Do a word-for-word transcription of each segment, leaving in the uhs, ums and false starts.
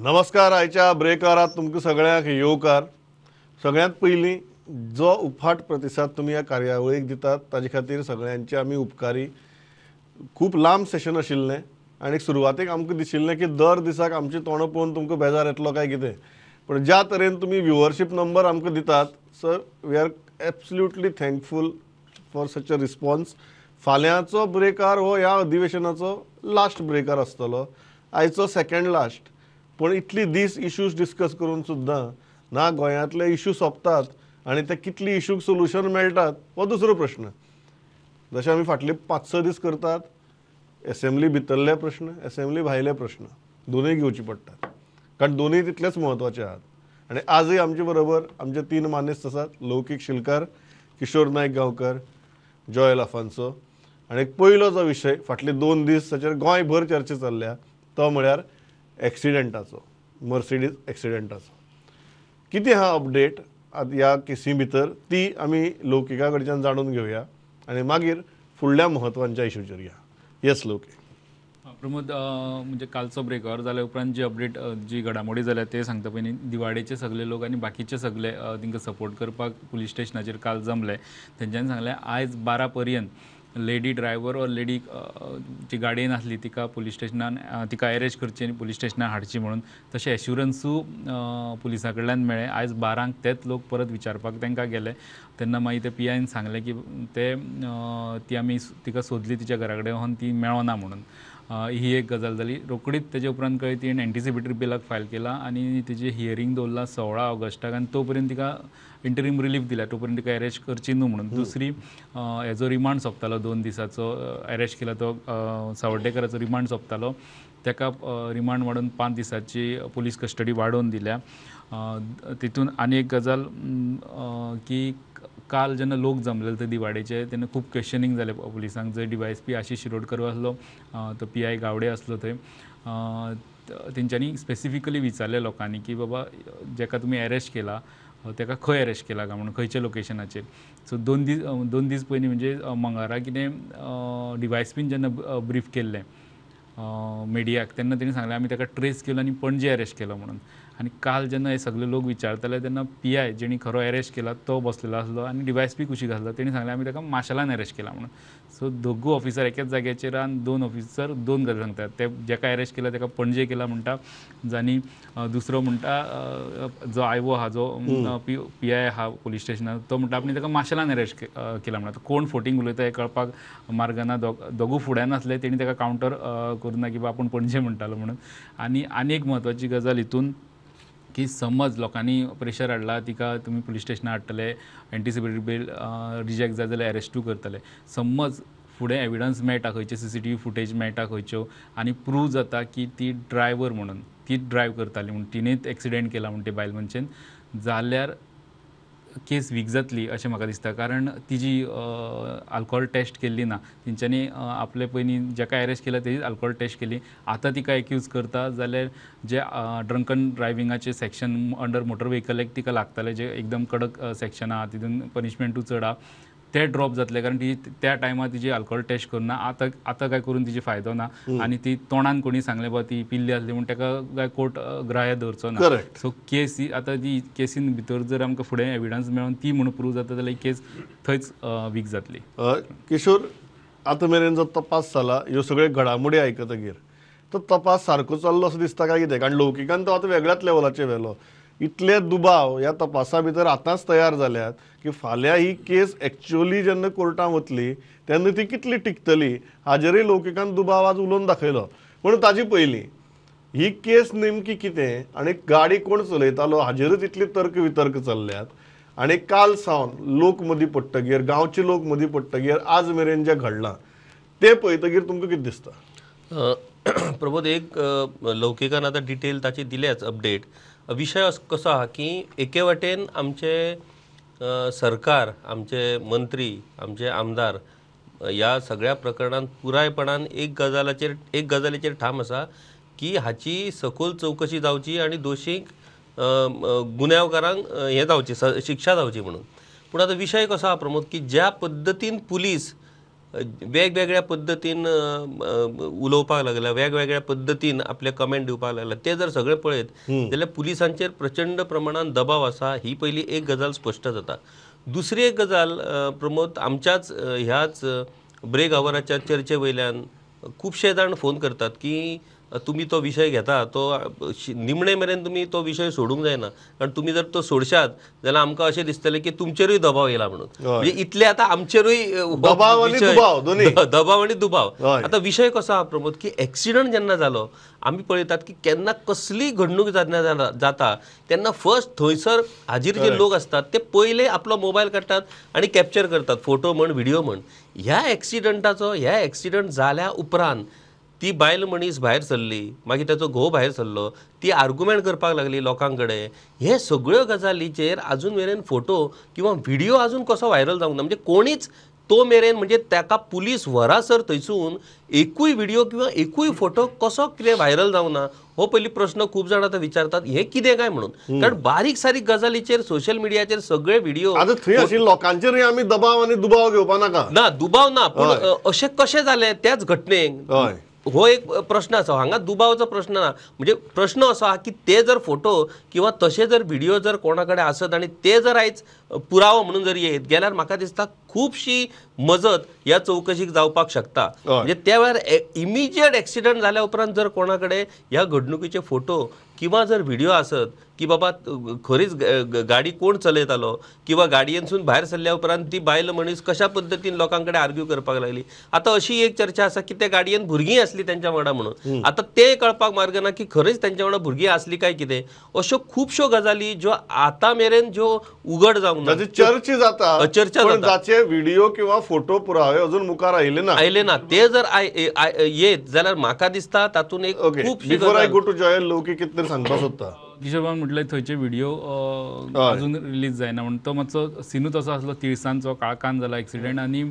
नमस्कार. आयच्या ब्रेकरात तुमकां सगळ्यांक येवकार. सगळ्यांत पयलीं जो उफाट प्रतिसाद तुमी ह्या कार्यावळीक दितात ताजे खातीर सगळ्यांचे आमी उपकारी. खूब लांब सेशन आशिल्लें आनी सुरवातेक आमकां दिशिल्लें की दर दिसाक आमची तोंडां पळोवन तुमकां बेजार येतलो काय कितें, पूण ज्या तरेन तुमी व्ह्युअरशीप नंबर आमकां दितात sir, we are absolutely thankful for such a response. फाल्यांचो ब्रेकार हो ह्या अधिवेशनाचो लास्ट ब्रेकार आसतलो, आयचो सेकंड लास्ट. पूण इतली दीस इश्यूज डिस्कस करून सुद्दां ना गोंयांतले इश्यू सोंपतात आनी ते कितली इश्यूक सोल्युशन मेळटात हो दुसरो प्रश्न. जशें आमी फाटले पांच स दीस करतात, एसेंब्ली भितरले प्रश्न, एसेंब्ली भायले प्रश्न दोनूय घेवचे पडटात, कारण दोनूय तितलेच म्हत्वाचे आहात. आनी आजय आमचे बरोबर आमचे तीन मानेस्त आसात. लौकीक शिलकार, किशोर नायक गांवकर, जॉयल आफान्सो. आनी पयलो जो विशय फाटले दोन दीस ताचेर गोंयभर चर्चा चल्ल्या तो म्हळ्यार एक्सिडेंटाचो, मर्सिडीज एक्सिडेंटाचो. कितें हा अपडेट ह्या केसी भितर ती आमी लौकिका कडच्यान जाणून घेवया आनी मागीर फुडल्या म्हत्वाच्या इश्यूचेर या. येस लौकीक. प्रमोद, म्हणजे कालचो ब्रेकआवर जाल्या उपरांत जी अपडेट जी घडामोडी जाल्या ते सांगता पयलीं दिवाडेचे सगळे लोक आनी बाकीचे सगळे तांकां सपोर्ट करपाक पुलीस स्टेशनाचेर काल जमले. तेंच्यांनी सांगलें आयज बारा पर्यंत लेडी ड्रायव्हर वा लेडी जी गाडयेन आसली तिका पुलीस स्टेशनान तिका अरेस्ट करची आनी पुलीस स्टेशनान हाडची म्हणून तशें एश्युरन्सू पुलिसा कडल्यान मेळ्ळें. आयज बारांक तेच लोक परत विचारपाक तांकां गेले तेन्ना मागीर ते पी आयन सांगलें की ते ती आमी तिका सोदली तिच्या घरा कडेन वचून ती मेळोना म्हणून. ही एक गजाल जाली. रोकडीच तेजे उपरांत कळ्ळें तिणें एंटिसिपेटरी बिलाक फायल केला आनी तिजें हियरींग दवरलां सोळा ऑगस्टाक आनी तो पर्यंत तिका इंटरीम रिलीफ दिल्या, तो पर्यंत तिका अरेस्ट करची न्हू म्हणून. दुसरी हेजो रिमांड सोंपतालो दोन दिसाचो, अरेस्ट केला तो सावर्डेकराचो रिमांड सोंपतालो, ताका रिमांड वाडोवन पांच दिसाची पुलीस कस्टडी वाडोवन दिल्या. तितून आनी एक गजाल की काल जेन्ना लोक जमलेले ते दिवाडेचे तेन्ना खूब क्वेश्चनींग जालें पुलिसांक. जंय डीवायएसपी आशिश शिरोडकर आसलो, तो पी आय गावडे आसलो थंय, तेंच्यांनी स्पेसिफिकली विचारलें लोकांनी की बाबा जेका तुमी अरेस्ट केला ताका खंय अरेस्ट केला काय म्हणून, खंयच्या लोकेशनाचेर. सो दोन दीस दोन दीस पयलीं म्हणजे मंगळारा कितें डीवायएसपीन जेन्ना ब्रीफ केल्लें मिडियाक तेन्ना तेणी सांगलें आमी ताका ट्रेस केलो आनी पणजे अरेस्ट केलो म्हणून. आनी काल जेन्ना हे सगळे लोक विचारताले तेन्ना पी आय जेणी खरो अरेस्ट केला तो बसलेलो आसलो आनी डीवायएसपी कुशीक आसलो. तेणी सांगलें आमी ताका माशेलान अरेस्ट केला म्हणून. सो दोगूय ऑफिसर एकेच जाग्याचेर आनी दोन ऑफिसर दोन गजाली सांगतात. ते जेका अरेस्ट केला ताका पणजे केला म्हणटा आनी दुसरो म्हणटा जो आयवो आहा जो पी पी आय आहा पुलीस स्टेशनार तो म्हणटा आमी ताका माशेलान अरेस्ट केला म्हणटा. कोण फोटींग उलयता हें कळपाक मार्गाना. दोगूय फुड्यान आसले, तेणी ताका कावंटर करूं ना की आपूण पणजे म्हणटालो म्हणून. आनी आनी एक म्हत्वाची गजाल हितून की समज लोकांनी प्रेशर हाडला तिका तुमी पुलीस स्टेशनार हाडटले, एंटिसिपेटरी बेल रिजेक्ट जाय जाल्यार अरेस्टू करतले. समज फुडें एविडन्स मेळटा, खंयचे C C T V footage मेळटा खंयच्यो आनी प्रूव जाता की ती ड्रायव्हर म्हणून तीच ड्रायव्ह करताली म्हणून, तिणेंच एक्सिडेंट केला म्हणून ते बायल मनशेन, जाल्यार केस वीक जातली अशें म्हाका दिसता. कारण तिजी आल्कोहोल टेस्ट केल्ली ना. तेंच्यांनी आपले पयलीं जेका अरेस्ट केला तेजीच आल्कोहोल टेस्ट केली. आतां तिका एक्यूज करता जाल्यार जे ड्रंकन ड्रायविंगाचे section under motor vehicle act तिका लागताले, जे एकदम कडक सेक्शन आहा, तितून पनिशमेंटूय चड आहा, ते ड्रॉप जातले. कारण ती त्या टायमार तिजी आल्कोहोल टेस्ट करना. आतां आतां काय करून तिजी फायदो ना. आनी ती तोंडान कोणी सांगलें बा ती पिल्ली आसली म्हूण ताका काय कोर्ट ग्राह्य धरचो ना. सो केस ही आतां ती केसीन भितर जर आमकां फुडें एविडन्स मेळोन ती म्हणून प्रूव जाता जाल्यार ही केस थंयच वीक जातली. किशोर, आतां मेरेन जो तपास जाला ह्यो सगळ्यो घडामोडी आयकतकीर तो तपास सारको चल्लो असो दिसता काय कितें? कारण लौकिकान तो आतां वेगळ्याच लेवलाचेर व्हेलो. इतले दुबाव ह्या तपासा भितर आतांच तयार जाल्यात की फाल्यां ही केस एक्चुअली जेन्ना कोर्टान वतली तेन्ना ती कितली टिकतली हाजेरूय लौकिकान दुबाव आज उलोवन दाखयलो. पूण ताजे पयलीं ही केस नेमकी कितें आनी गाडी कोण चलयतालो हाजेरूच इतली तर्क वितर्क चल्ल्यात. आनी काल सावन लोक मदीं पडटगीर, गांवचे लोक मदीं पडटगीर आज मेरेन जें घडलां तें पळयतगीर तुमकां कितें दिसता? प्रमोद, एक लौकिकान आतां डिटेल ताची दिल्याच अपडेट. विशय कसो आहा की एके वाटेन आमचे सरकार, आमचे मंत्री, आमचे आमदार ह्या सगळ्या प्रकरणांत पुरायपणान एक गजालाचेर एक गजालीचेर ठाम आसा की हाची सखोल चवकशी जावची आनी दोशींक गुन्यांवकारांक हें जावची, शिक्षा जावची म्हणून. पूण आतां विशय कसो आहा प्रमोद की ज्या पद्दतीन पुलीस वेगवेगळ्या पद्दतीन उलोवपाक लागला, वेगवेगळ्या पद्दतीन आपले कमेंट दिवपाक लागला, ते जर सगळे पळयत जाल्यार पुलिसांचेर प्रचंड प्रमाणात दबाव आसा, ही पहिली एक गजाल स्पश्ट जाता. दुसरी एक गजाल प्रमोद, आमच्याच ह्याच ब्रेक आवराच्या चर्चे वयल्यान खुबशे जाण फोन करतात की तुम्ही तो विषय घेता तो निमणे मेरेन तुम्ही तो विषय सोडूंक जायना, कारण तुम्ही जर तो सोडशात जाल्यार आमकां अशें दिसतलें की तुमचेरूय दबाव येयला म्हणून. म्हणजे इतले आतां आमचेरूय दबाव आनी दुबाव दोन्ही. दबाव आनी दुबाव. आतां विशय कसो आहा प्रमोद की एक्सिडंट जेन्ना जालो आमी पळयतात की केन्ना कसली घडणूक जेन्ना जाता तेन्ना फर्स्ट थंयसर हाजीर जे लोक असतात ते पयले आपलो मोबायल काडटात आनी कॅप्चर करतात, फोटो म्हण व्हिडिओ म्हण. ह्या एक्सिडंटाचो ह्या एक्सिडंट जाल्या उपरांत ती बायल मनीस भायर सरली, मागीर ताचो घोव भायर सरलो, ती आर्ग्युमेंट करपाक लागली लोकां कडेन. हे सगळ्यो गजालीचेर आजून मेरेन फोटो किंवा व्हिडिओ आजून कसो व्हायरल जावंक ना. म्हणजे कोणीच तो मेरेन म्हणजे ताका पुलीस व्हरासर थंयसून एकूय व्हिडिओ किंवा एकूय फोटो कसो कितें व्हायरल जावंक ना हो पयली प्रश्न खूब जाण आतां विचारतात, हे कितें काय म्हणून. कारण बारीक सारीक गजालीचेर सोशल मिडियाचेर सगळे व्हिडिओ आता थंय अशी लोकांचेर आमी दबाव आनी दुबाव घेवपा नाका. ना, दुबाव ना, पूण अशें कशें जालें त्याच घटनेक हय हो एक प्रश्न आसा. हांगा दुबावाचो प्रश्न ना, म्हणजे प्रश्न असो आहा की ते जर फोटो किंवा तशे जर व्हिडिओ जर कोणा कडेन आसत आनी ते जर आयज पुरावो म्हणून जर येत जाल्यार म्हाका दिसता खुबशी मजत ह्या चौकशीक जावपाक शकता. म्हणजे त्या वेळार इमिजिएट एक्सिडंट जाल्या उपरांत जर कोणा कडेन ह्या घडणुकीचे फोटो किंवा जर व्हिडिओ आसत की बाबा खरीच गाडी कोण चलयतालो किंवा गाडयेनसून भायर सरल्या उपरांत ती बायल मनीस कशा पद्दतीन लोकां कडेन आर्ग्यू करपाक लागली. आतां अशी एक चर्चा आसा की त्या गाडयेन भुरगीं आसली तेंच्या वांगडा म्हणून. आतां ते कळपाक मार्ग ना की खरेंच तेंच्या वांगडा भुरगीं आसली काय कितें. अश्यो खुबश्यो गजाली ज्यो आतां मेरेन ज्यो उघड जावंक ना, चर्चा जाता, चर्चा पण जाचे व्हिडिओ किंवा फोटो पुरावे अजून मुखार आयले ना आयले ना ते जर येत जाल्यार म्हाका दिसता तातूंत एक खूब before I go to jail लोकी कितें तरी सांगपाक सोदता. किशोर बाबा म्हटलं थंयचे व्हिडिओ अजून रिलीज जायना म्हणून तो मातसो सिनूच असो आसलो तिळसांचो काळखान जाला एक्सिडेंट आनी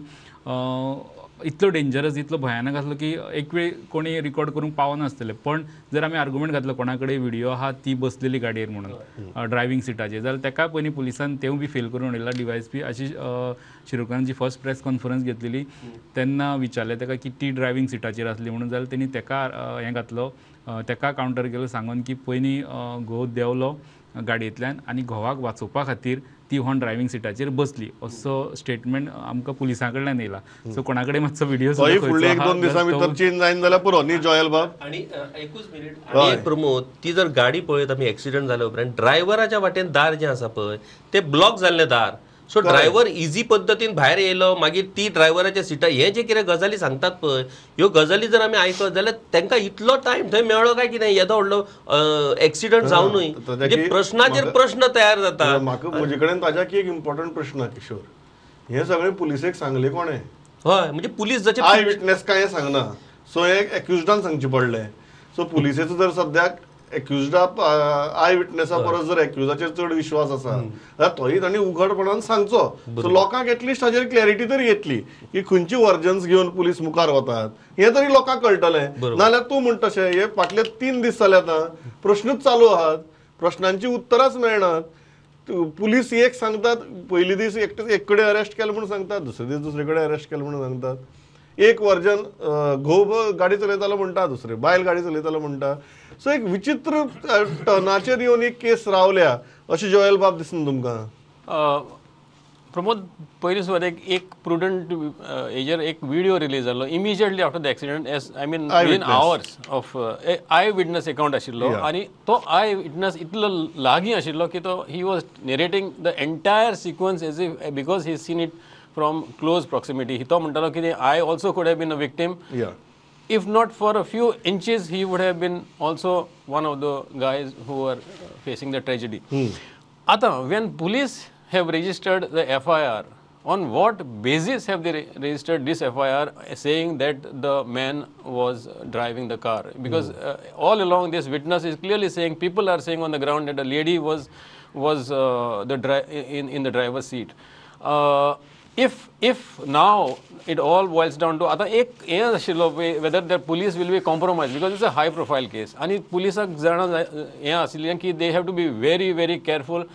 इतलो डेंजरस इतलो भयानक आसलो की एक वेळ कोणी रिकॉर्ड करूंक पावनासतले. पण जर आमी आर्ग्युमेंट घातलो कोणा कडेन व्हिडिओ आहा ती बसलेली गाडयेर म्हणून ड्रायव्हिंग सिटाचेर, जाल्यार तेका पयलीं पुलिसान तेवूय बी फेल करून उडयला. डिवायएसपी अशी शिरोडकारान जी फर्स्ट प्रेस कॉन्फरन्स घेतलेली तेन्ना विचारलें तेका की ती ड्रायव्हिंग सिटाचेर आसली म्हणून, जाल्यार तेणी तेका हें घातलो, तेका कावंटर केलो सांगून की पयलीं घोव देंवलो गाडयेंतल्यान आनी घोवाक वाचोवपा खातीर ती हॉन ड्रायव्हिंग सिटाचेर बसली असो स्टेटमेंट आमकां पुलिसां कडल्यान येयला. सो कोणा कडेन मातसो व्हिडिओ फुडले एक दोन दिसां भितर चेंज जायन जाल्यार पुरो न्ही जॉयल बाब. आणि एकूच मिनिट आणि एक प्रमोद, ती जर गाडी पळयत आमी एक्सिडंट जाल्या उपरांत ड्रायव्हराच्या वाटेन दार जें आसा पळय ते ब्लॉक जाल्लें दार. सो ड्रायव्हर इजी पद्दतीन भायर येयलो, मागीर ती ड्रायव्हराच्या सिटार हे जे कितें गजाली सांगतात पळय ह्यो गजाली जर आमी आयकत जाल्यार तांकां इतलो टायम थंय मेळ्ळो काय कितें येदो व्हडलो एक्सिडंट जावनूय. म्हणजे प्रश्नाचेर प्रश्न तयार जाता. म्हाका म्हजे कडेन ताज्याक एक इम्पॉर्टंट प्रश्न किशोर, हे सगळे पुलिसेक सांगले कोणे? हय, म्हणजे पुलीस जशें आय विटनेस काय सांगना, सो एक एक्युजडान सांगचे पडले. सो पुलिसेचो जर सद्याक एक्युजडा आय विटनेसा परस जर एक्युजाचेर चड विश्वास आसा जाल्यार तोय तांणी उघडपणान सांगचो. सो लोकांक एटलिस्ट हाचेर क्लॅरिटी तरी येतली की खंयची वर्जन्स घेवन पुलीस मुखार वतात हे तरी लोकांक कळटलें. नाल्यार तूं म्हणटा तशें हे फाटले तीन दीस जाले आतां प्रश्नूच चालू आहात, प्रश्नांची उत्तरांच मेळनात. पुलीस एक सांगतात, पयली दीस एकटे एक कडेन अरेस्ट केलें म्हणून सांगतात, दुसरे दीस दुसरे कडेन अरेस्ट केलें म्हणून सांगतात. एक वर्जन घोव गाडी चलयतालो म्हणटा, दुसरे बायल गाडी चलयतालो म्हणटा. सो एक विचित्र टर्नाचेर येवन एक केस रावल्या अशें जॉयल बाब दिसना तुमकां? प्रमोद, पयलीं सुवात एक एक प्रुडंट हेजेर एक व्हिडिओ रिलीज जाल्लो immediately after the accident. As I mean within hours of eyewitness account आशिल्लो आनी तो आय विटनस इतलो लागीं आशिल्लो की तो he was narrating the entire sequence as if because he seen it from close proximity. तो म्हणटालो की I also could have been a victim. If not for a few inches, he would have been also one of the guys who were facing the tragedy. Ata, when police have registered the F I R, on what basis have they re registered this F I R saying that the man was driving the car? Because uh, all along this witness is clearly saying, people are saying on the ground that a lady was was uh, the dri in in the driver's seat. Uh, If if now it all boils down to आता एक हे आशिल्लो whether the police will be compromised because it's a high profile case आणि पुलिसाक जाणा हें आशिल्लें की they have to be very very careful.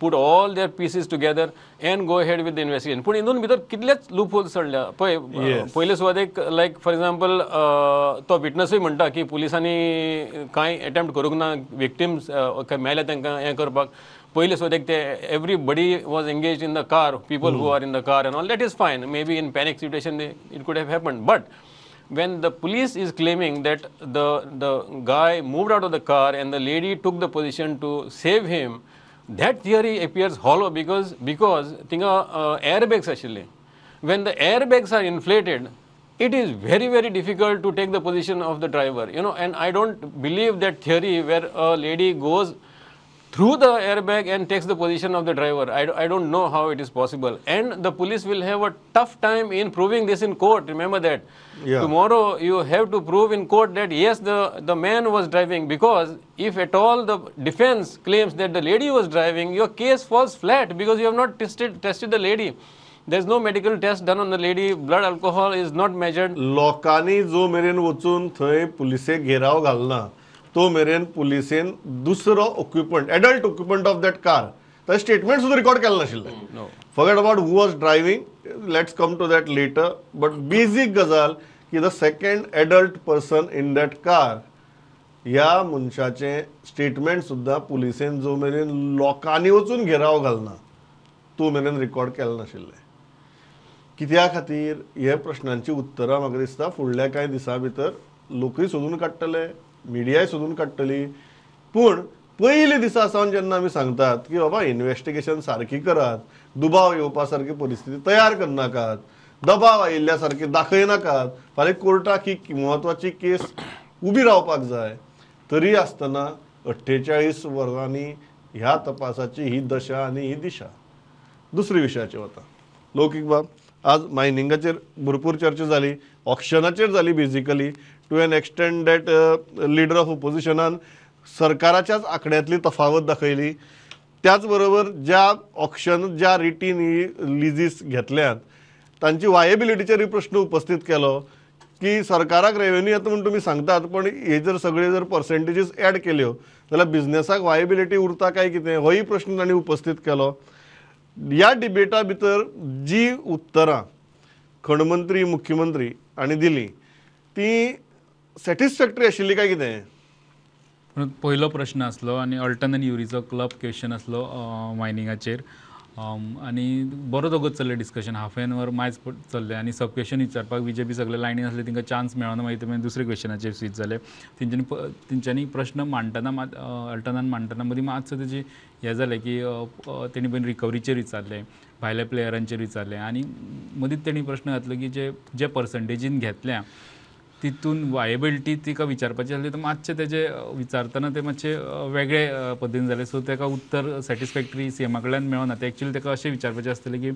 put all their pieces together and go ahead with the investigation. पूण हितून भितर कितलेच लूप होल्स सडल्या पळय. पयले सुवातेक लायक फॉर एग्जाम्पल तो विटनसूय म्हणटा की पुलिसांनी कांय अटेम्प्ट करूंक ना विक्टिम्स मेले तांकां हें करपाक. पयले सुवातेक ते everybody was engage in the car, people who are in the car and all that is fine. Maybe in panic situation it could have happened. But when the police is claiming that the the guy moved out of the car and the lady took the position to save him, that theory appears hollow because because tinga uh, airbags ashile. When the airbags are inflated, it is very very difficult to take the position of the driver, you know. And I don't believe that theory where a lady goes through the airbag and takes the position of the driver. I, I don't know how it is possible. And the police will have a tough time in proving this in court. Remember that. Yeah. Tomorrow you have to prove in court that yes, the, the man was driving, because if at all the defense claims that the lady was driving, your case falls flat because you have not tested, tested the lady. There's no medical test done on the lady. Blood alcohol is not measured. लोकांनी जो मेरेन वचून थंय पुलिसेक घेराव घालना तो मेरेन पुलिसेन दुसरो occupant adult occupant of that car तर स्टेटमेंट सुद्धा रिकॉर्ड केलें नाशिल्लें. Forget about who was driving, let's come to that later. But basic गजाल की the second adult person in that car ह्या मनशाचें स्टेटमेंट सुद्धा पुलिसेन जो मेरेन लोकांनी वचून घेराव घालना तो मेरेन रिकॉर्ड केलें नाशिल्लें. कित्या खातीर हे प्रश्नांची उत्तरां म्हाका दिसता फुडल्या कांय दिसां भितर लोकूय सोदून काडटले, मिडियाय सोदून काडटली. पूण पयले दिसा सावन जेन्ना आमी सांगतात की बाबा इन्व्हेस्टिगेशन सारकी करात, दुबाव येवपा सारकी परिस्थिती तयार करनाकात, दबाव आयिल्ल्या सारकी दाखयनाकात, फाल्यां कोर्टाक ही म्हत्वाची केस उबी रावपाक जाय, तरी आसतना अठ्ठेचाळीस वर्सांनी ह्या तपासाची ही दशा आनी ही दिशा. दुसरी विशयाचेर वता. लौकीक बाब, आज मायनिंगाचेर भरपूर चर्चा जाली, ऑक्शनाचेर जाली basically to an extend that leader of ओपोजिशनान सरकाराच्याच आंकड्यांतली तफावत दाखयली. त्याच बरोबर ज्या ऑक्शन ज्या रिटीन ही लिजीस घेतल्यात तांची वायबिलिटीचेर प्रश्न उपस्थित केलो की सरकाराक रेव्हेन्यू येता म्हणून तुमी सांगतात, पण हे जर सगळे जर पर्सेंटेजीस ऍड केल्यो जाल्यार बिझनेसाक वायबिलिटी उरता काय कितें होय प्रश्न तांणी उपस्थित केलो. ह्या डिबेटा भितर जी उत्तरां खणमंत्री मुख्यमंत्री हांणी दिली ती सॅटिस्फॅक्टरी आशिल्ली काय कितें? पयलो प्रश्न आसलो आनी अल्टन आनी युरीचो क्लब क्वेश्चन आसलो मायनिंगाचेर. आनी बरो दोगूच चल्ले डिस्कशन, हाफ एन अवर मायज चल्ले आनी सब क्वेश्चन विचारपाक बीजेपी सगळे लायनीन आसले, तांकां चान्स मेळना. मागीर ते दुसरे क्वेश्चनाचेर स्विच जाले. तेंच्यांनी तेंच्यांनी प्रश्न मांडटना मात अल्टनान मांडटना मदीं मातसो तेजी हें जालें की तेणी पयलीं रिकवरीचेर विचारलें, भायल्या प्लेयरांचेर विचारलें आनी मदींच तेणी प्रश्न घातलो की जे जे पर्संटेजीन घेतल्या तितून वायबिलिटी तिका विचारपाची आसली तर मातशें तेजे विचारतना ते मातशे वेगळे पद्दतीन जाले. सो ताका उत्तर सॅटिस्फॅक्टरी सीएमा कडल्यान मेळना. ते एक्चुअली ताका अशें विचारपाचें आसतलें की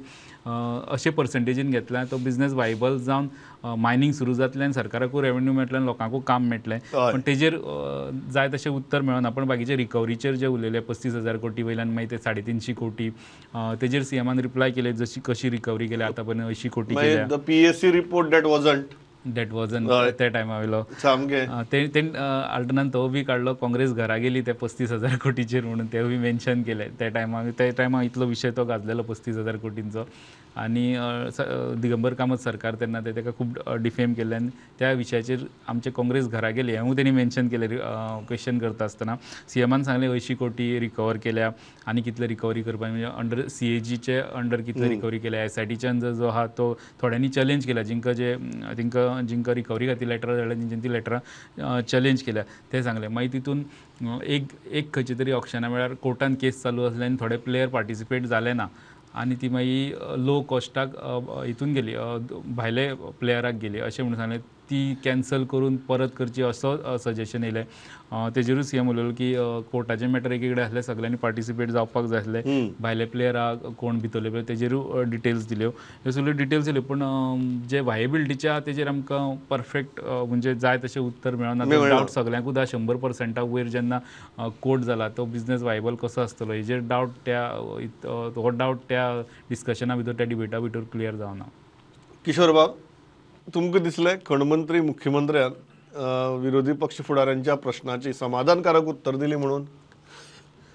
अशे पर्संटेजीन घेतल्या तो बिझनेस वायबल जावन मायनींग सुरू जातलें, सरकाराकूय रेव्हेन्यू मेळटलें, लोकांकूय काम मेळटलें. पण तेजेर जाय तशें उत्तर मेळना. पण बाकीचे रिकवरीचेर जे उलयले पस्तीस हजार कोटी वयल्यान मागीर ते साडे तिनशी कोटी तेजेर सीएमान रिप्लाय केले जशी कशी रिकवरी केल्या आतां पर्यंत अंयशी कोटी केल्या. PSC report that wasn't that wasn't त्या टायमा वयलो सामकें ते अल्टनान तो बी काडलो, काँग्रेस घरा गेली ते पस्तीस हजार कोटीचेर म्हणून ते बी मेन्शन केले. त्या टायमार त्या टायमार इतलो विशय तो गाजलेलो पस्तीस हजार कोटींचो. आनी दिगंबर कामत सरकार तेन्ना ते ताका खूब डिफेम केल्ले आनी त्या विशयाचेर आमचे काँग्रेस घरा गेली हेंवूय तेणी मेन्शन केलें क्वेश्चन करता आसतना. सीएमान सांगलें अंयशी कोटी रिकवर केल्या आनी कितले रिकवरी करपाक म्हणजे अंडर सी ए जीचे अंडर कितले रिकवरी केल्या. एस आय टीच्यान जो आहा तो थोड्यांनी चॅलेंज केला, जिंका जे तिंका जिंका रिकवरी खातीर लेटरां धाडल्या तेंच्यांनी ती लेटरां चॅलेंज केल्या ते सांगलें. मागीर तितून एक एक खंयचे तरी ऑक्शना वेळार कोर्टान केस चालू आसले आनी थोडे प्लेयर पार्टिसिपेट जाले ना आनी ती मागीर लो कॉस्टाक हितून गेली, भायले प्लेयराक गेली अशें म्हणून सांगलें. ती कॅन्सल करून परत करची असो सजेशन येयलें. तेजेरूच सीएम उलयलो की कोर्टाचें मॅटर एक कडेन आसलें, सगळ्यांनी पार्टिसिपेट जावपाक जाय आसलें, भायले प्लेयराक कोण भितरले पळय तेजेरूय डिटेल्स दिल्यो. ह्यो सगल्यो डिटेल्स दिल्यो. पूण जे वायबिलिटीचे आहा तेजेर आमकां परफेक्ट म्हणजे जाय तशें उत्तर मेळना. डावट सगळ्यांकूच आहा. शंबर पर्संटा वयर जेन्ना कोर्ट जाला तो बिझनेस वायबल कसो आसतलो हेजेर डावट त्या हो डावट त्या डिस्कशना भितर त्या डिबेटा भितर क्लियर जावना. किशोर बाब, तुमकां दिसलें खणमंत्री मुख्यमंत्र्यान विरोधी पक्ष फुडाऱ्यांच्या प्रश्नाची समाधानकारक उत्तर दिली म्हणून?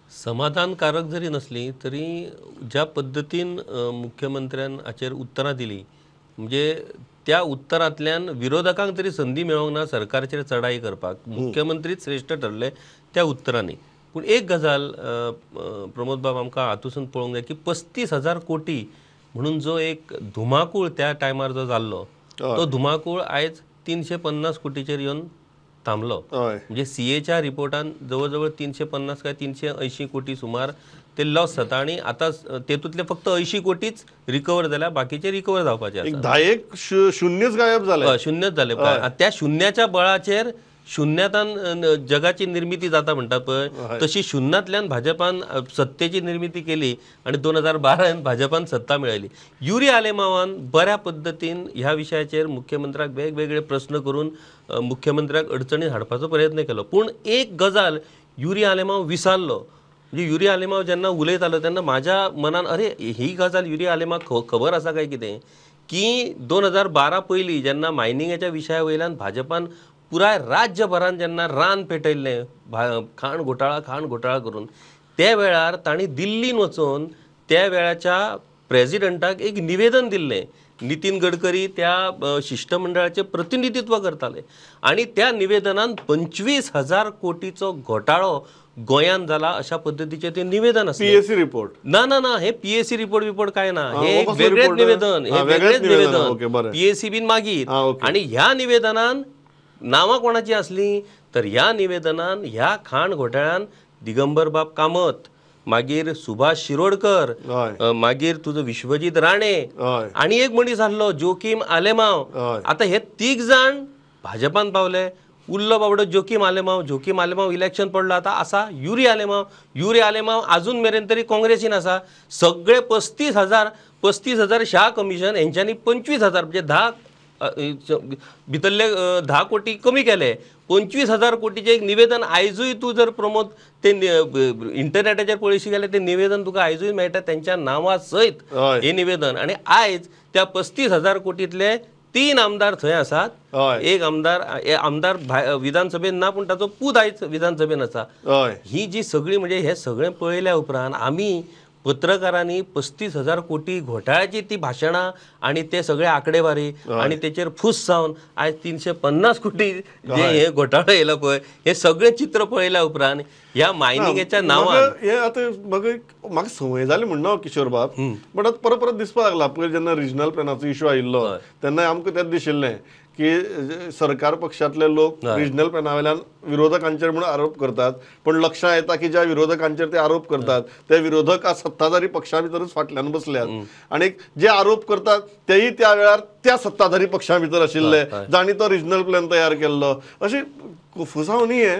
समाधानकारक जरी नसली तरी ज्या पद्दतीन अ, मुख्यमंत्र्यान हाचेर उतरां दिली म्हणजे त्या उत्तरांतल्यान विरोधकांक तरी संदी मेळोंक ना सरकारचेर चडाई करपाक मुख्यमंत्रीच श्रेश्ठ ठरले त्या उत्तरांनी. पूण एक गजाल अ, अ, प्रमोद बाब आमकां हातूंतसून पळोवंक जाय की पस्तीस हजार कोटी म्हणून जो एक धुमाकूळ त्या टायमार जो जाल्लो तो धुमाकूळ आयज तिनशे पन्नास कोटीचेर येवन थांबलो. हय म्हणजे सीएच्या रिपोर्टान जवळ जवळ तीनशे पन्नास काय तीनशे ऐंशी कोटी सुमार ते लॉस जाता आणि आता तेतूंतले फक्त ऐंशी कोटीच रिकवर जाल्या बाकीचे रिकवर जावपाचे एक आसा. धा एक शु- शून्यच गायब झाले. हय, शून्यच जाले पळय. त्या शून्याच्या बळाचेर शून्यातान अ, जगाची निर्मिती जाता म्हणटात पळय तशी शून्यातल्यान भाजपान अ, सत्तेची निर्मिती केली आणि दोन हजार बारान भाजपान सत्ता मेळयली. युरी आलेमावान बऱ्या पद्दतीन ह्या विशयाचेर मुख्यमंत्र्याक वेगवेगळे प्रश्न करून अ, मुख्यमंत्र्याक अडचणीत हाडपाचो प्रयत्न केलो. पूण एक गजाल युरी आलेमाव विसारलो. म्हणजे युरी आलेमाव जेन्ना उलयतालो तेन्ना म्हाज्या मनान अरे ही गजाल युरी आलेमाक खबर आसा काय कितें की दोन हजार बारा पयलीं जेन्ना मायनिंगाच्या विशया वयल्यान भाजपान पुराय राज्यभरान जेन्ना रान पेटयल्लें भा खाण घोटाळा खाण घोटाळा करून त्या वेळार तांणी दिल्लीन वचून त्या वेळाच्या प्रेजिडंटाक एक निवेदन दिल्लें. नितीन गडकरी त्या अ, शिष्टमंडळाचे प्रतिनिधित्व करताले आणि त्या निवेदनान पंचवीस हजार कोटीचो घोटाळो गोंयान जाला अशा पद्धतीचे ते निवेदन आसलें. पीएससी रिपोर्ट ना ना ना हे पीएससी रिपोर्ट बिपोर्ट काय ना हा, हे हो एक कसलो वेगळेच report आहे? निवेदन हे हा, वेगळेच वेगळेच निवेदन, ओके, निवेदन बरें. पीएससी बीन मागीर हा, ओके. आणि ह्या निवेदनान नांवां कोणाची असली तर ह्या निवेदनान ह्या खाण घोटाळ्यान दिगंबर बाब कामत मागीर सुभाष शिरोडकर हय अ, मागीर तुजो विश्वजीत राणे हय आणि एक मनीस आसलो जोकीम आलेमाव. हय आता हे तीग जाण भाजपान पावले. उरलो बाबडो जोकीम आलेमाव जोकीम आलेमाव इलेक्शन पडलो आता असा युरी आलेमाव युरी आलेमाव अजून मेरेन तरी काँग्रेसीन आसा. सगळे पस्तीस हजार पस्तीस हजार शाह कमिशन हेंच्यांनी पंचवीस हजार म्हणजे धा अ, च- भितरले अ, धा कोटी कमी केले. पंचवीस हजार कोटीचे एक निवेदन आयजूय तूं जर प्रमोद ते इंटरनेटाचेर पळयशी गेल्यार ते निवेदन तुका आयजूय मेळटा त्यांच्या नांवा सयत हय हे निवेदन. आणि आयज त्या पस्तीस हजार कोटींतले तीन आमदार थंय आसात. हय एक आमदार ए, आमदार भाय- विधानसभेन ना पूण ताचो पूत आयज विधानसभेन आसा. हय ही जी सगळी म्हणजे हे सगळें पळयल्या उपरांत आमी पत्रकारांनी पस्तीस हजार कोटी घोटाळ्याची ती भाशणां आणि ते सगळे आंकडेवारी आणि तेचेर फूस जावन आयज तीनशे पन्नास कोटी जे हे घोटाळो येयलो पळय हे सगळें चित्र पळयल्या उपरांत ह्या मायनिंगेच्या नांवान म्हाका हे आतां म्हाका एक- म्हाका संवय जाली म्हणना किशोर बाब बट आतां परत परत दिसपाक लागला पयर जेन्ना रिजनल प्लॅनाचो इशू आयिल्लो तेन्ना आमकां तेच दिशिल्लें की जे सरकार पक्षांतले लोक रिजनल प्लॅना वयल्यान विरोधकांचेर म्हणून आरोप करतात पण लक्षांत येता की ज्या विरोधकांचेर ते आरोप करतात ते विरोधक आज सत्ताधारी पक्षा भितरच फाटल्यान बसल्यात आणि जे आरोप करतात तेही त्या वेळार त्या सत्ताधारी पक्षा भितर आशिल्ले जाणी तो रिजनल प्लॅन तयार केल्लो अशी फुसावणी हे.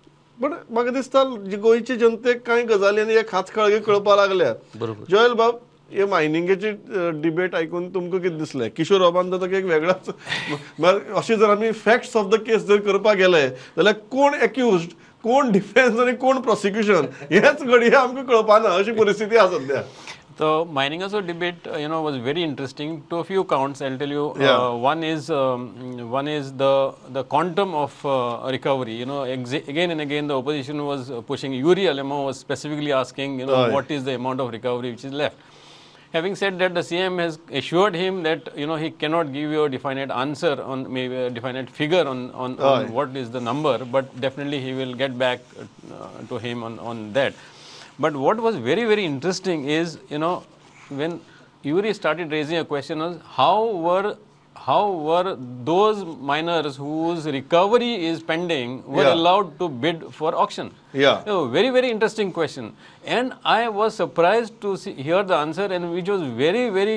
पण म्हाका दिसता जी गोंयचे जनतेक कांय गजालींनी एक खाचखळगे कळपा लागल्या. बरोबर जयल बाब हे मायनिंगेची डिबेट आयकून तुमकां कितें दिसलें किशोर बाबान ताका एक वेगळाच म्हळ्यार अशें जर आमी फॅक्ट्स ऑफ द केस जर करपाक गेले जाल्यार कोण एक्युज्ड कोण डिफेन्स आणि कोण प्रोसिक्युशन हेच घडये आमकां कळपाना अशी परिस्थिती आसा सध्या. The mining also debate, uh, you know, was very interesting to a few counts. I'll tell you. Yeah. Uh, one is um, one is the the quantum of uh, recovery. You know, exa- again and again the opposition was uh, pushing. Yuri Alema was specifically asking, you know, Aye. what is the amount of recovery which is left. Having said that, the C M has assured him that you know he cannot give you a definite answer on maybe a definite figure on on, on Aye. what is the number, but definitely he will get back uh, to him on on that. But what was very, very interesting is, you know, when Yuri started raising a question was how were how were those miners whose recovery is pending were Yeah. allowed to bid for auction? Yeah. You know, very, very interesting question. And I was surprised to see, hear the answer, and which was very, very,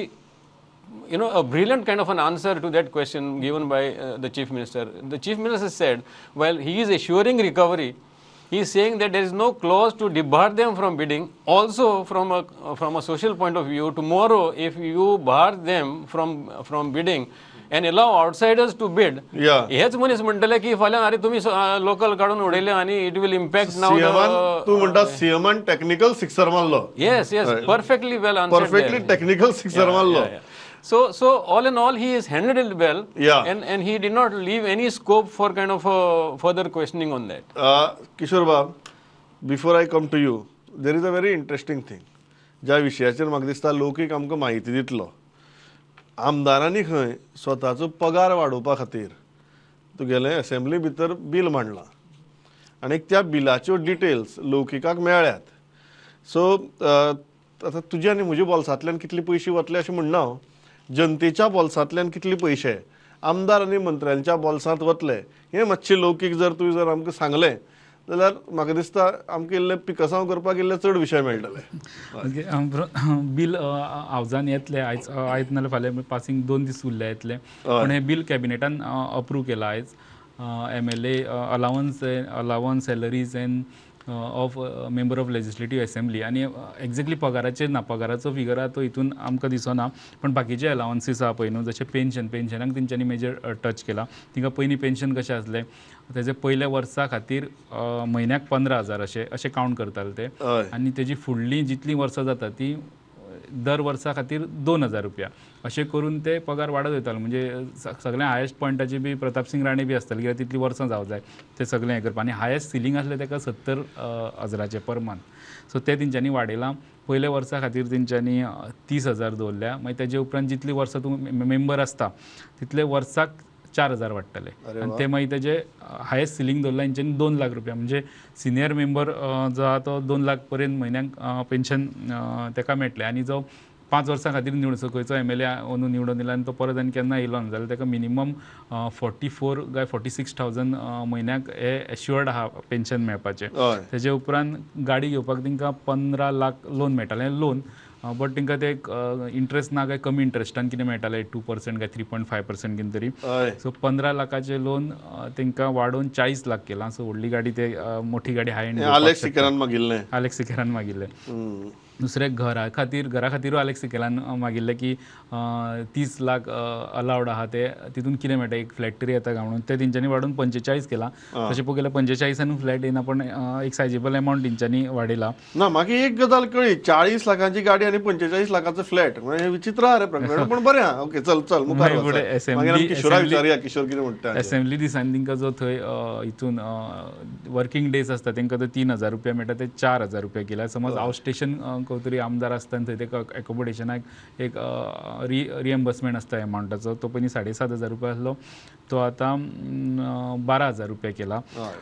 you know, a brilliant kind of an answer to that question given by uh, the Chief Minister. The Chief Minister said, while he is assuring recovery, he is saying that there is no clause to debar them from bidding. Also, from a from a social point of view, tomorrow if you bar them from from bidding and allow outsiders to bid, Yeah. हेच मनीस म्हणटले की फाल्यां अरे तुमी local काढून उडयले आणि इट विल इम्पॅक्ट नाव सीएमान तू म्हणटा सीएमान टेक्निकल सिक्सर मारलो. Yes yes perfectly well answered perfectly technical sixer मारलो. So, so all in all, he has handled it well, Yeah. and and he did not leave any scope for kind of uh, further questioning on that. Uh, Kishore Bab, before I come to you, there is a very interesting thing ज्या विशयाचेर म्हाका दिसता लोक एक आमकां म्हायती दितलो. आमदारांनी खंय स्वताचो पगार वाडोवपा खातीर तुगेलें असेंब्ली भितर बील मांडलां आनी त्या बिलाच्यो डिटेल्स लौकिकाक मेळ्ळ्यात. सो आतां तुजे आनी म्हज्या बोल्सांतल्यान कितले पयशे वतले अशें म्हणना हांव, जनतेच्या बोल्सांतल्यान कितले पयशे आमदार आनी मंत्र्यांच्या बोल्सांत वतले हें मातशें लौकीक जर तुवें जर आमकां सांगलें जाल्यार म्हाका दिसता आमकां इल्लें पिकसांव करपाक इल्ले चड विशय मेळटले. ओके बील हावजान येतले आयज आयज नाल्यार फाल्यां पासींग दोन दीस उरले येतले पूण हें बील कॅबिनेटान अप्रूव केलां आयज. M L A allowance allowance salaries and of member of legislative assembly आनी एक्झॅक्टली पगाराचेर ना, पगाराचो फिगर आहा तो हितून आमकां दिसना पण बाकीचे अलावन्सीस आहा पळय न्हू जशें पेन्शन पेन्शनाक तेंच्यांनी मेजर टच केला. तिंका पयलीं पेन्शन कशें आसलें तेजे पयल्या वर्सा खातीर म्हयन्याक पंदरा हजार अशें अशें कावंट करताले ते आनी तेजी फुडलीं जितलीं वर्सां जाता ती दर वर्सा खातीर दोन हजार रुपया अशें करून ते पगार वाडत वयताले. म्हणजे सगळ्या हायेस्ट पॉयंटाची बी प्रताप सिंग राणे बी आसताले कित्याक तितलीं वर्सां जावं जाय ते सगळें हें करपा आनी हायेस्ट सिलींग आसलें ताका सत्तर हजाराचें पर मंथ. सो ते तेंच्यांनी वाडयलां. पयल्या वर्सा खातीर तेंच्यांनी तीस हजार दवरल्या. मागीर तेजे उपरांत जितलीं वर्सां तूं मेंबर आसता तितले वर्साक चार हजार वाडटले आनी ते मागीर तेजे हायेस्ट सिलींग दवरला तेंच्यांनी दोन लाख रुपया. म्हणजे सिनियर मेंबर जो आहा तो दोन लाख पर्यंत म्हयन्याक पेन्शन ताका मेळटलें आनी जो पांच वर्सां खातीर निवड खंयचो एम एल ए अंदू निवडून दिला आनी तो परत आनी केन्ना येयलो ना जाल्यार ताका मिनिमम फोर्टी फोर काय फोर्टी सिक्स थावजंड म्हयन्याक हे एश्युअर्ड आहा पेन्शन मेळपाचें. तेजे उपरांत गाडी घेवपाक तांकां पंदरा लाख लोन मेळटालें लोन बट तांकां ते इंट्रस्ट ना काय कमी इंट्रस्टान कितें मेळटालें टू पर्संट काय थ्री पॉयंट फायव पर्संट कितें तरी. सो पंदरा लाखाचें लोन तांकां वाडोवन चाळीस लाख केलां. सो व्हडली गाडी ते मोठी गाडी हाय एंड आलेक्स सिकेरान मागिल्लें आलेक्स सिकेरान मागिल्लें. दुसरें घरा खातीर घरा खातीरूय आलेक्स सिकेरान मागिल्लें की तीस लाख अलावड आहा ते तितून कितें मेळटा एक फ्लॅट तरी येता काय म्हणून ते तेंच्यांनी वाडोवन पंचेचाळीस केलां. तशें पळोवंक गेल्यार पंचेचाळीसानूय फ्लॅट येना पण एक सायजेबल एमावंट तेंच्यांनी वाडयला. ना म्हाका एक गजाल कळ्ळी चाळीस लाखांची गाडी आनी पंचेचाळीस लाखाचो फ्लॅट म्हणजे विचित्र आहा रे प्रकरण पण बरें आहा. ओके चल चल मुखार वच. किशोरा विचारया किशोर कितें म्हणटा. असेंब्ली दिसांनी तांकां जो थंय हितून वर्किंग डेज आसता तांकां तो तीन हजार रुपया मेळटा ते चार हजार रुपया केला. समज आउट स्टेशन खंय तरी आमदार आसता थंय ताका एकोमोडेशनाक एक रि रिएम्बर्समेंट आसता एमावंटाचो तो पयलीं साडे सात हजार रुपया आसलो तो आतां बारा हजार रुपया केला.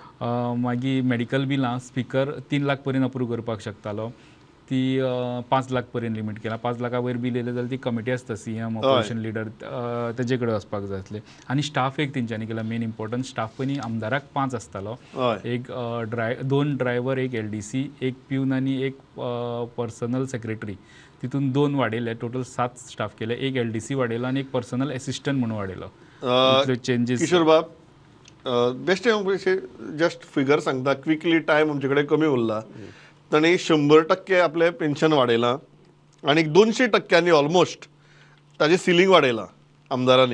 मागीर मेडिकल बिलां स्पिकर तीन लाख पर्यंत अप्रूव करपाक शकतालो ती पांच लाख पर्यंत लिमीट केला. पांच लाखा वयर बील येयलें जाल्यार ती कमिटी आसता सी एम ऑपरेशन लिडर तेजे कडेन वचपाक जाय आसलें. आनी स्टाफ एक तेंच्यांनी केला मेन इम्पॉर्टंट स्टाफ पयलीं आमदाराक पांच आसतालो एक ड्राय दोन ड्रायव्हर एक एल डी सी एक प्यून आनी एक पर्सनल सेक्रेटरी तितून दोन वाडयले टोटल सात स्टाफ केले. एक एल डी सी वाडयलो आनी एक पर्सनल एसिस्टंट म्हणून वाडयलो. चेंजीस किशोर बाब बेश्टे जस्ट फिगर सांगता क्विकली टायम आमचे कडेन कमी उरला. ताणें शंबर टक्के आपलें पेन्शन वाडयलां आनी दोनशे टक्क्यांनी ऑलमोस्ट ताजें सिलींग वाडयलां आमदारांनी.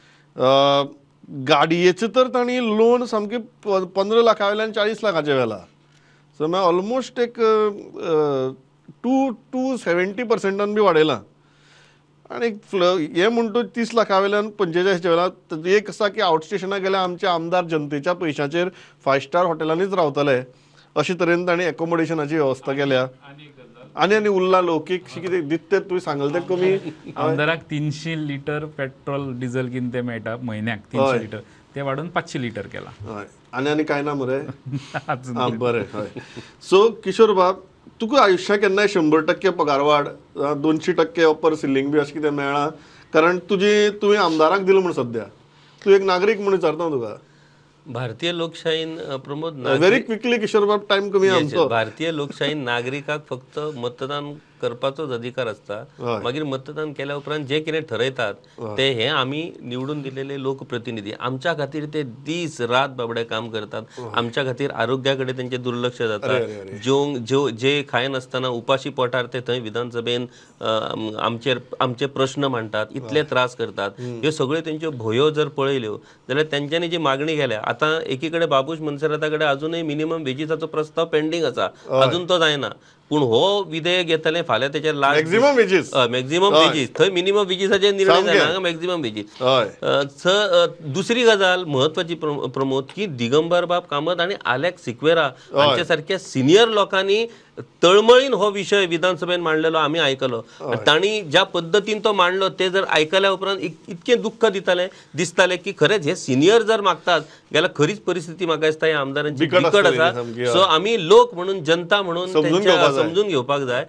गाडयेचें तर तांणी लोन सामकें पंदरा लाखा वयल्यान चाळीस लाखाचें व्हेलां. सो मागीर ऑलमोस्ट एक टू टू सेवेंटी पर्संटान बी वाडयलां आनी हें म्हणटा तीस लाखा वयल्यान पंचेचाळीसच्या वेळार एक आसा की आउट स्टेशनाक गेल्यार आमचे आमदार जनतेच्या पयशांचेर फायव स्टार हॉटेलांनीच रावतले अशे तरेन तांणी एकोमोडेशनाची वेवस्था केल्या. आनी आनी उरला लौकीक कितें दिता तुवें सांगलें तें कमी. आमदाराक तिनशी लिटर पेट्रोल डिझल कितें तें मेळटा म्हयन्याक तिनशी लिटर ते वाडोवन पांचशे लिटर केला. हय आनी आनी कांय ना मरे. आं बरें हय. सो किशोर बाब तुका आयुश्याक केन्नाय शंबर टक्के पगार वाड दोनशे टक्के अपर सिलींग बी अशें कितें मेळ्ळां कारण तुजी तुवें आमदाराक दिलो म्हण सद्या तूं एक नागरीक म्हूण विचारता तुका. भारतीय लोकशाहीन Pramod very quickly Kishore Bab time कमी आमचो. भारतीय लोकशाहीन नागरिकाक फक्त मतदान करपाचोच अधिकार आसता. मागीर मतदान केल्या उपरांत जे कितें ठरयतात ते हे आमी निवडून दिलेले लोकप्रतिनिधी आमच्या खातीर ते दीस रात बाबडे काम करतात. आमच्या खातीर आरोग्या कडेन तेंचे दुर्लक्ष जाता. जेवंक ज्यो जे खाय नासतना उपाशी पोटार ते थंय विधानसभेन आमचेर आमचे प्रश्न मांडटात इतले त्रास करतात. ह्यो सगळ्यो तेंच्यो भंयो जर पळयल्यो जाल्यार तेंच्यांनी जी मागणी केल्या आतां एकीकडे बाबूश मनसराता कडेन अजूनय मिनिमम वेजीसाचो प्रस्ताव पेंडींग आसा अजून तो जायना. पूण हो विधेयक येतले फाल्यां तेचेर last maximum wages maximum wages थंय मिनिमम वेजीसाचेर निर्णय जायना मॅक्झिमम वेजीस. दुसरी गजाल म्हत्वाची प्रमोद की दिगंबर बाब कामत आनी आलेक्स सिक्वेरा हांचे सारख्या सिनियर लोकांनी तळमळीन हो विषय विधानसभेत मांडलेलो आम्ही आयकलो. तांणी ज्या पद्दतीन तो मांडलो ते जर आयकल्या उपरांत इतकें दुख्ख दितालें दिसतालें की खरेंच हे सिनियर जर मागतात जाल्यार खरीच परिस्थिती म्हाका दिसता ह्या आमदारांची बिकट आसा. सो आमी लोक म्हणून जनता म्हणून तेंच्या समजून घेवपाक जाय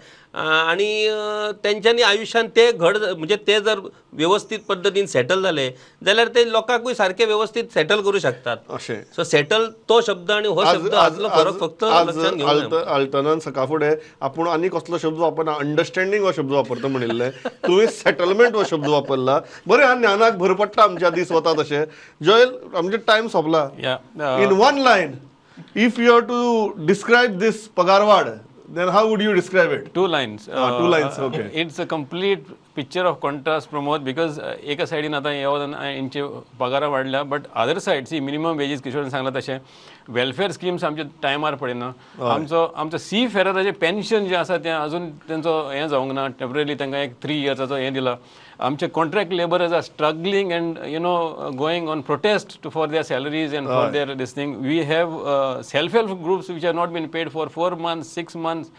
आणि तेंच्यांनी आयुश्यान ते घड म्हणजे ते जर व्यवस्थीत पद्दतीन सेटल जाले जाल्यार ते लोकांकूय सारखे व्यवस्थीत सेटल करू शकतात. सो सेटल तो शब्द आणि हो शब्द आदलो फरक फक्त लक्षात घेवंक जाय. आल्टनान सका फुडें आपूण आनी कसलो शब्द वापरना, अंडरस्टँडींग हो शब्द वापरता म्हणिल्ले, तुवें सेटलमेंट हो शब्द वापरला. बरें, ह्या ज्ञानाक भर पडटा आमच्या दीस वता तशें. जॉयल, आमचे टायम सोंपला. In one line, if you have to describe this पगारवाड, then how would you describe it? Two lines. Ah, two uh, lines, okay. Uh, it's a complete picture of contrast, Pramod, because uh, एका सायडीन आतां यांचे पगारा वाडल्या, but other side see minimum wages किशोरान सांगला तशें वेलफेअर स्किम्स आमचे टायमार पडिना. आमचो आमचो सी फेरराचें पेन्शन जें आसा तें अजून तेंचो हें जावंक ना. टेम्पररी तांकां एक थ्री इयर्साचो हें दिला. आमचे contract labourers are struggling and you know going on protest to for their salaries and for their this thing. We have self help groups which are not been paid for four months six months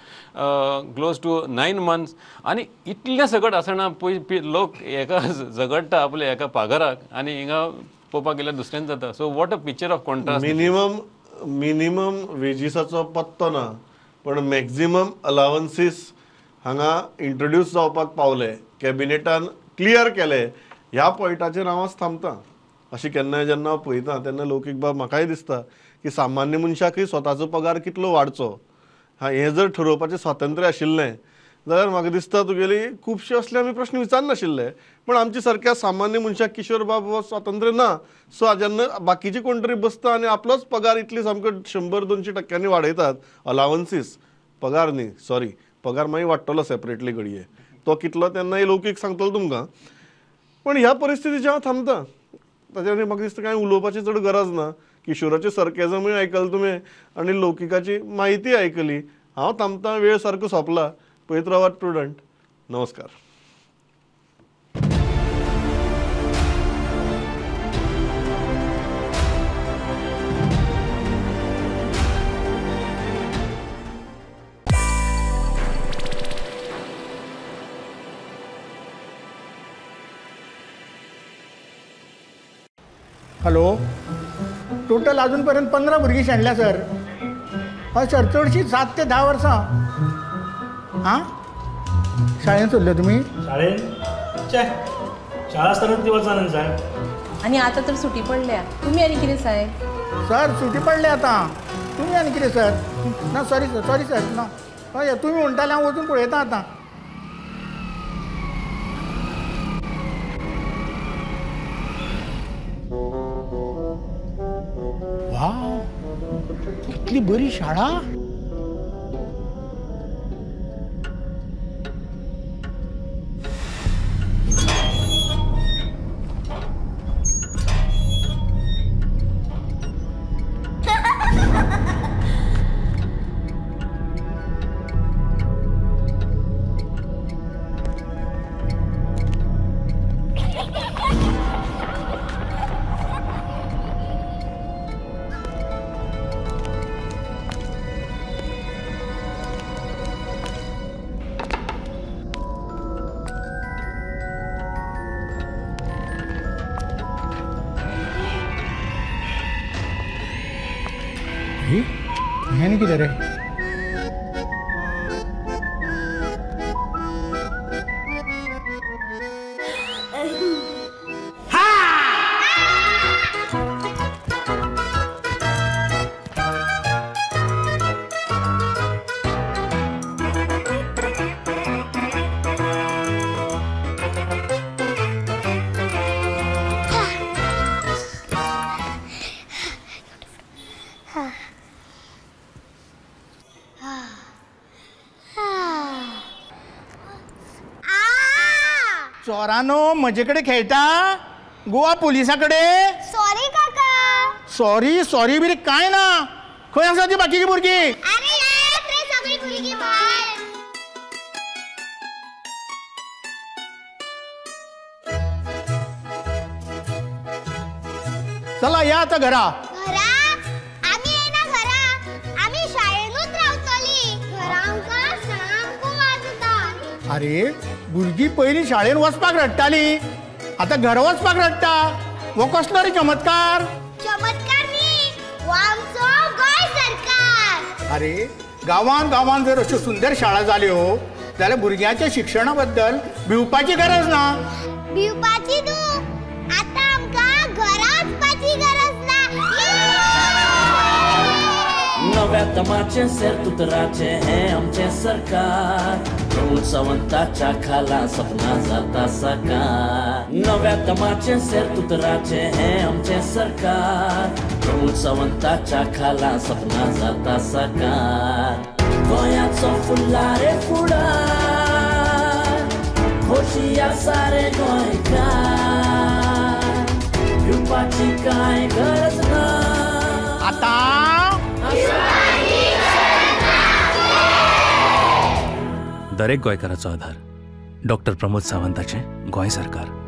close to nine months. आनी इतलें सगळं आसतना पळय लोक हेका झगडटा आपल्या हेका पगाराक आनी हिंगा पळोवपाक गेल्यार दुसऱ्यान जाता. So what a picture of contrast. Minimum minimum वेजीसाचो पत्तो ना, पण मॅक्झिमम अलावन्सीस हांगा इंट्रोड्यूस जावपाक पावले, कॅबिनेटान क्लियर केले. ह्या पॉयंटाचेर हांव थांबता. अशें केन्नाय जेन्ना हांव पळयता तेन्ना लौकीक बाब म्हाकाय दिसता की सामान्य मनशाकय स्वताचो पगार कितलो वाडचो हा हें जर ठरोवपाचें स्वातंत्र्य आशिल्लें जाल्यार म्हाका दिसता तुगेली खुबशे असले आमी प्रश्न विचारनाशिल्ले. पण आमच्या सारक्या सामान्य मनशाक किशोर बाब हो स्वातंत्र्य ना. सो जेन्ना बाकीची कोण तरी बसता आनी आपलोच पगार इतली सामको शंबर दोनशे टक्क्यांनी वाडयतात, अलावन्सीस पगार न्ही सॉरी पगार मागीर वाडटलो सेपरेटली घडये, तो कितलो तेन्नाय लौकीक सांगतलो तुमकां. पण ह्या परिस्थितीचेर हांव थांबता. ताच्या खातीर म्हाका दिसता कांय उलोवपाची चड गरज ना. किशोराचें सरकेजमूय आयकलें तुवें आनी लौकिकाची म्हायती आयकली. हांव थांबता, वेळ सारको सोंपला. पळयत रावात प्रुडंट. नमस्कार. हॅलो, टोटल अजूनपर्यंत पंधरा भुरगीं शेणल्या सर. हय सर, चडशीं सात ते धा वर्सां. हां, शाळेंत सोडले तुमी? शाळेन चे शाळा आसतनाच ती वचना न्ही साहेब. आनी आतां तर सुटी पडल्या, तुमी आनी कितें साहेब? सर सुटी पडले आतां, तुमी आनी कितें सर? ना सॉरी सर, सॉरी सर, ना हय तुमी म्हणटाले हांव वचून पळयता आतां. वाव, कितली बरी शाळा. हे कितें रे? चोरानो म्हजे कडेन खेळटा गोवा पुलिसा कडेन. सॉरी काका. सॉरी सॉरी बिरी काय ना. खंय आसा ती बाकीची भुरगीं? अरे येत रे सगळी भुरगीं भायर. चला या आता घरा. घरा? आम्ही येना घरा. आम्ही शाळेनूच रावतली. घरा आमकां अरे भुरगीं पयलीं शाळेन वचपाक रडटालीं आतां घरा वचपाक रडटा हो कसलो रे चमत्कार? चमत्कार न्ही, हो आमचो गोंय सरकार. अरे गांवांत गांवांत जर अश्यो सुंदर शाळा जाल्यो जाल्यार भुरग्यांच्या शिक्षणा बद्दल भिवपाची गरज ना. भिवपाची न्हू, आतां आमकां घरा वचपाची गरज ना. नव्या दमाचे सेरतुतराचे हें आमचें सरकार, प्रमोद सावंताच्या खाला सपना जाता साकार. नव्या दमाचे सेरतुतराचे हें आमचें सरकार, प्रमोद सावंताच्या खाला सपना जाता साकार. गोंयाचो फुल्लारे फुडार, खोशी आसा रे गोंयकार, भिवपाची कांय गरज ना. आतां दरेक गोंयकाराचो आधार डॉक्टर प्रमोद सावंताचें गोंय सरकार.